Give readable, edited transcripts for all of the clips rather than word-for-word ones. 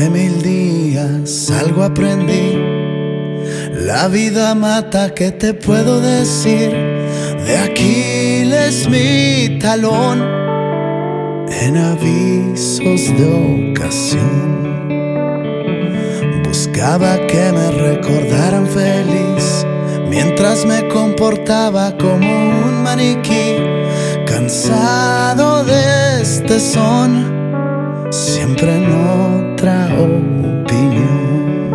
1000 días algo aprendí. La vida mata, ¿qué te puedo decir? De Aquiles mi talón en avisos de ocasión. Buscaba que me recordaran feliz mientras me comportaba como un maniquí. Cansado de este son, siempre en otra opinión.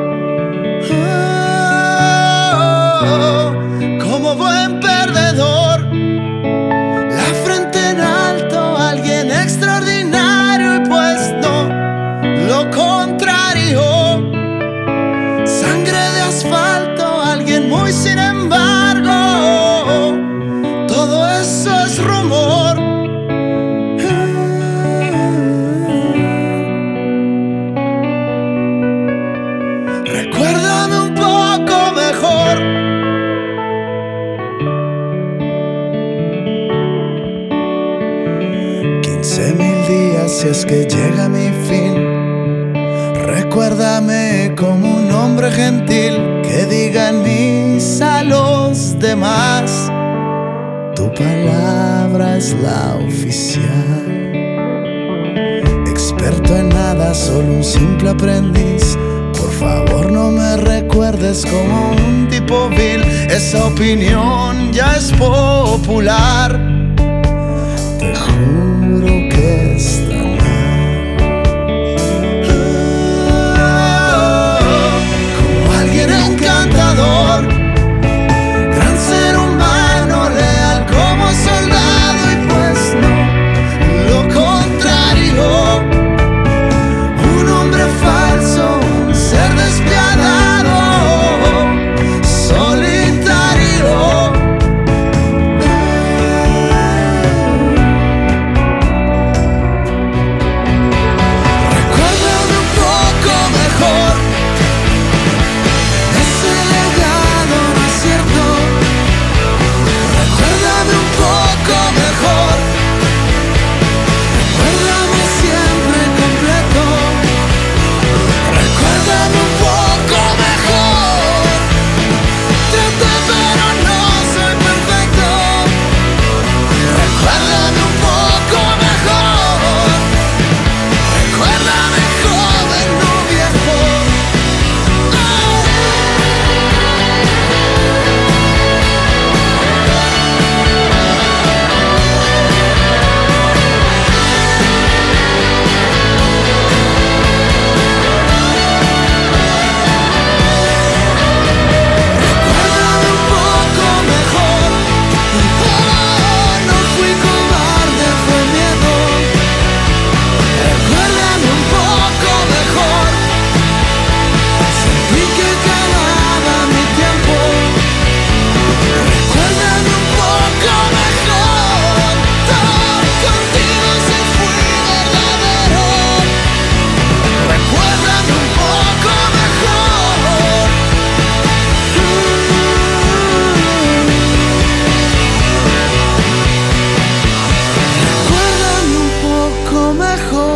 Como buen perdedor, la frente en alto, alguien extraordinario, y pues no, lo contrario. Sangre de asfalto, alguien muy sin embargo. Todo eso es rumor. Recuérdame un poco mejor. $15,000 días si es que llega mi fin. Recuérdame como un hombre gentil que diga en misa a los demás: tu palabra es la oficial. Experto en nada, solo un simple aprendiz. Por favor no me recuerdes como un tipo vil. Esa opinión ya es popular. Te juro que está mal. Como alguien encantador, gran ser humano, leal como soldado, y pues no, lo contrario. Un hombre falso, un ser despiadado, solitario. Recuérdame un poco mejor. Ese legado no es cierto. Recuérdame un poco mejor. Recuérdame siempre completo. Recuérdame un poco mejor. Traté pero no soy perfecto. Recuérdame un poco mejor. Recuérdame joven, no viejo. Recuérdame un poco mejor. No fui cobarde, fue miedo. Recuérdame un poco mejor. Sentí que acababa mi tiempo. Recuérdame un poco mejor. Contigo sí fui verdadero. Recuérdame un poco mejor. Recuérdame un poco mejor.